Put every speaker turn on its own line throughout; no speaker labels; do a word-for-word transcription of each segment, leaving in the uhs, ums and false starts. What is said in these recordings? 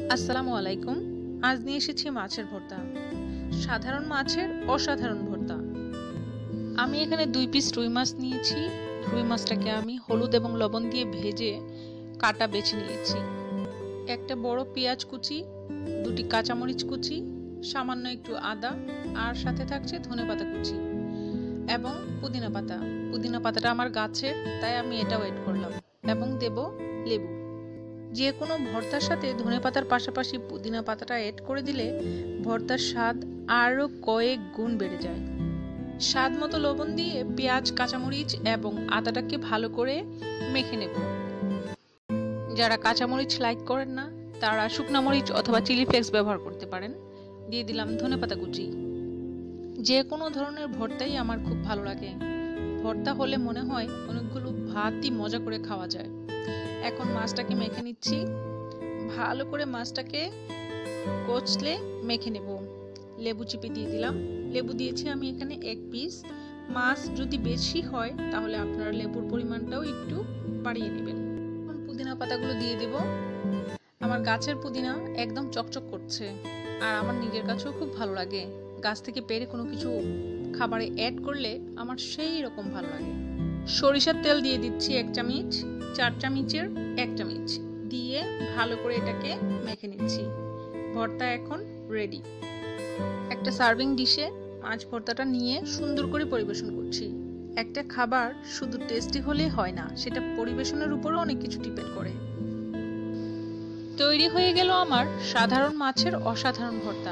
আসসালামু আলাইকুম। আজ নিয়ে এসেছি মাছের ভর্তা। সাধারণ মাছের অসাধারণ ভর্তা। আমি এখানে দুই পিস রুই মাছ নিয়েছি। রুই মাছটাকে আমি হলুদ এবং লবণ দিয়ে ভেজে কাটা বেছে নিয়েছি। একটা বড় পেঁয়াজ কুচি, দুটি কাঁচামরিচ কুচি, সামান্য একটু আদা, আর সাথে থাকছে ধনেপাতা কুচি এবং পুদিনা পাতা। পুদিনা পাতাটা আমার গাছের, তাই আমি এটাও এড করলাম, এবং দেব লেবু। যে কোনো ভর্তার সাথে ধনেপাতার পাশাপাশি পুদিনা পাতাটা এড করে দিলে ভর্তার স্বাদ আরও কয়েক গুণ বেড়ে যায়। স্বাদ মতো লবণ দিয়ে পেঁয়াজ, কাঁচামরিচ এবং আদাটাকে ভালো করে মেখে নেব। যারা কাঁচামরিচ লাইক করেন না তারা শুকনা মরিচ অথবা চিলি ফ্লেক্স ব্যবহার করতে পারেন। দিয়ে দিলাম ধনেপাতা কুচি। যে কোনো ধরনের ভর্তাই আমার খুব ভালো লাগে। ভর্তা হলে মনে হয় অনেকগুলো ভাতই মজা করে খাওয়া যায়। এখন মাছটাকে মেখে নিচ্ছি। ভালো করে মাছটাকে কচলে মেখে নেব। লেবু চিপে দিয়ে দিলাম। লেবু দিয়েছি আমি এখানে এক পিস। মাছ যদি বেশি হয় তাহলে আপনারা লেবুর পরিমাণটাও একটু বাড়িয়ে নেবেন। এখন পুদিনা পাতাগুলো দিয়ে দেব। আমার গাছের পুদিনা একদম চকচক করছে, আর আমার নিজের কাছেও খুব ভালো লাগে। গাছ থেকে পেড়ে কোনো কিছু খাবারে অ্যাড করলে আমার সেই রকম ভালো লাগে। সরিষার তেল দিয়ে দিচ্ছি এক চামচ, চার চামচের এক চামচ দিয়ে ভালো করে এটাকে মেখে নিচ্ছি। ভর্তা এখন রেডি। একটা সার্ভিং ডিশে মাছ ভর্তাটা নিয়ে সুন্দর করে পরিবেশন করছি। একটা খাবার শুধু টেস্টি হলে হয় না, সেটা পরিবেশনের উপরও অনেক কিছু ডিপেন্ড করে। তৈরি হয়ে গেল আমার সাধারণ মাছের অসাধারণ ভর্তা।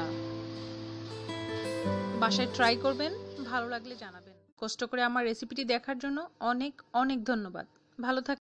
বাসায় ট্রাই করবেন, ভালো লাগলে জানাবেন। কষ্ট করে আমার রেসিপিটি দেখার জন্য অনেক অনেক ধন্যবাদ। ভালো থাকবেন।